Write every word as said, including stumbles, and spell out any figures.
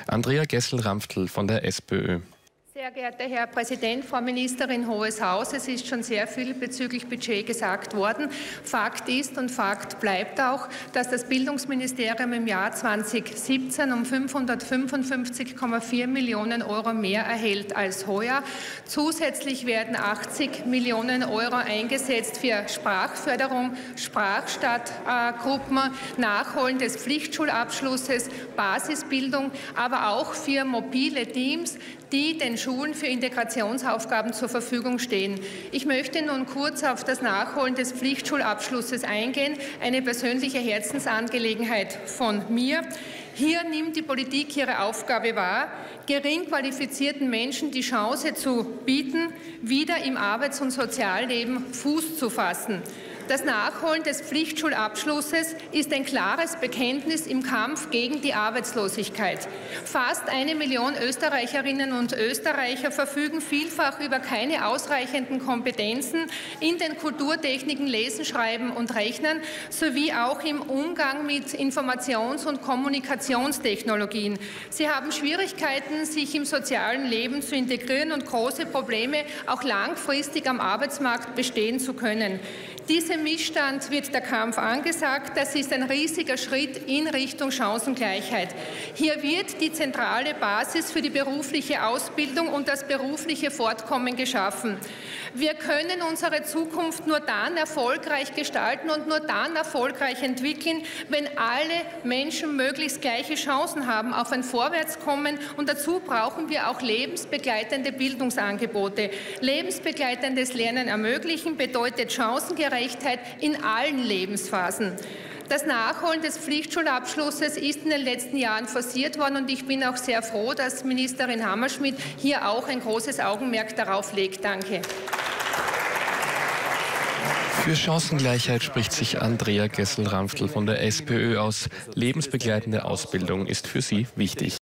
Andrea Gessel-Ramftl von der SPÖ. Sehr geehrter Herr Präsident, Frau Ministerin, Hohes Haus, es ist schon sehr viel bezüglich Budget gesagt worden. Fakt ist und Fakt bleibt auch, dass das Bildungsministerium im Jahr zweitausendsiebzehn um fünfhundertfünfundfünfzig Komma vier Millionen Euro mehr erhält als heuer. Zusätzlich werden achtzig Millionen Euro eingesetzt für Sprachförderung, Sprachstadtgruppen, Nachholen des Pflichtschulabschlusses, Basisbildung, aber auch für mobile Teams, die den Schulen für Integrationsaufgaben zur Verfügung stehen. Ich möchte nun kurz auf das Nachholen des Pflichtschulabschlusses eingehen, eine persönliche Herzensangelegenheit von mir. Hier nimmt die Politik ihre Aufgabe wahr, gering qualifizierten Menschen die Chance zu bieten, wieder im Arbeits- und Sozialleben Fuß zu fassen. Das Nachholen des Pflichtschulabschlusses ist ein klares Bekenntnis im Kampf gegen die Arbeitslosigkeit. Fast eine Million Österreicherinnen und Österreicher verfügen vielfach über keine ausreichenden Kompetenzen in den Kulturtechniken Lesen, Schreiben und Rechnen sowie auch im Umgang mit Informations- und Kommunikationstechnologien. Sie haben Schwierigkeiten, sich im sozialen Leben zu integrieren und große Probleme, auch langfristig am Arbeitsmarkt bestehen zu können. Diesem Missstand wird der Kampf angesagt. Das ist ein riesiger Schritt in Richtung Chancengleichheit. Hier wird die zentrale Basis für die berufliche Ausbildung und das berufliche Fortkommen geschaffen. Wir können unsere Zukunft nur dann erfolgreich gestalten und nur dann erfolgreich entwickeln, wenn alle Menschen möglichst gleiche Chancen haben auf ein Vorwärtskommen. Und dazu brauchen wir auch lebensbegleitende Bildungsangebote. Lebensbegleitendes Lernen ermöglichen bedeutet Chancengerechtigkeit in allen Lebensphasen. Das Nachholen des Pflichtschulabschlusses ist in den letzten Jahren forciert worden und ich bin auch sehr froh, dass Ministerin Hammerschmidt hier auch ein großes Augenmerk darauf legt. Danke. Für Chancengleichheit spricht sich Andrea Gessel-Ramftl von der SPÖ aus. Lebensbegleitende Ausbildung ist für sie wichtig.